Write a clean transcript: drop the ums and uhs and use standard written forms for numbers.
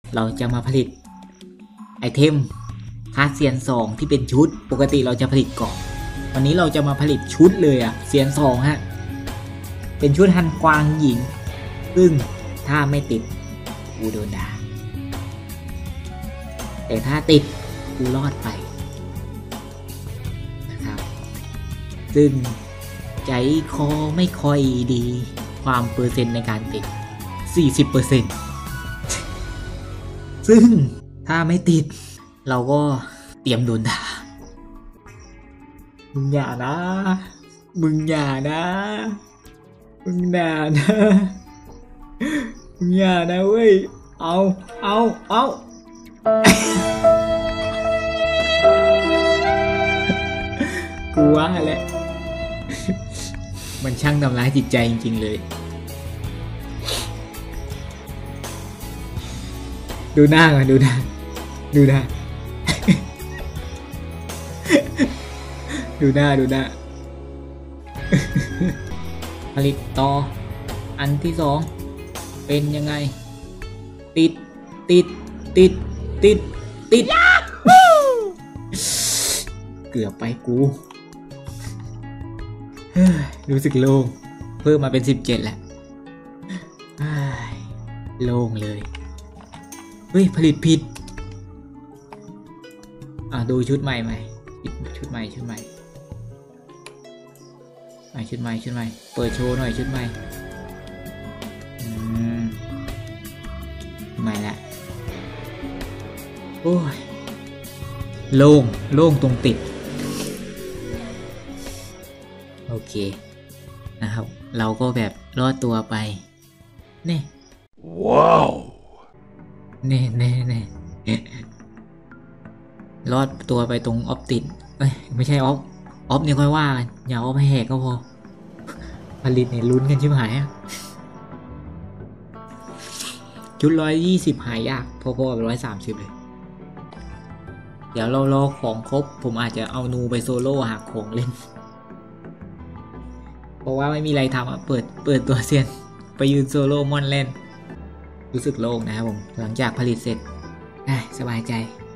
เราจะมาผลิตไอเทมคาเซียน2ที่เป็นชุดปกติเราจะผลิตกล่องวันนี้เราจะมาผลิตชุดเลยอะเซียน2ฮะเป็นชุดฮันกวางหญิงซึ่งถ้าไม่ติดกูโดนด่าแต่ถ้าติดกูรอดไปนะครับซึ่งใจคอไม่ค่อยดีความเปอร์เซ็นต์ในการติด 40% ซึ่งถ้าไม่ติดเราก็เตรียมโดนด่ามึงอย่านะมึงอย่านะมึงอย่านะมึงอย่านะเว้ยเอากูว่าแหละมันช่างทำร้ายจิตใจจริงๆเลยดูหน้าก่อนดูหน้าดูหน้าผลิตต่ออันที่2เป็นยังไงติดเกือบไปกูรู้สึกโล่งเพิ่มมาเป็น17แหละโล่งเลยเฮ้ยผลิตผิดดูชุดใหม่ชุดใหม่เปิดโชว์หน่อยชุดใหม่ใหม่ละโอ้ยโล่งตรงติดโอเคนะครับเราก็แบบรอดตัวไปนี่ว้าวนี่รอดตัวไปตรงออฟติดไม่ใช่ออฟเนี่ยค่อยว่ากันอย่าออฟให้แหกก็พอผลิตเนี่ยลุ้นกันชิบหายชุด120หายยากพอๆกับ130เลยเดี๋ยวเรารอของครบผมอาจจะเอานูไปโซโล่หาของเล่นเพราะว่าไม่มีอะไรทำเปิดตัวเซียนไปยืนโซโล่มอนเล่นรู้สึกโล่งนะครับผมหลังจากผลิตเสร็จสบายใจ